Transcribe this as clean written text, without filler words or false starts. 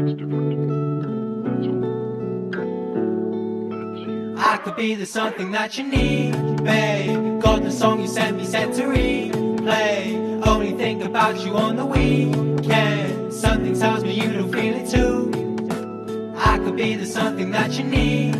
I could be the something that you need, babe. Got the song you sent me set to replay. Only think about you on the weekend. Something tells me you don't feel it too. I could be the something that you need,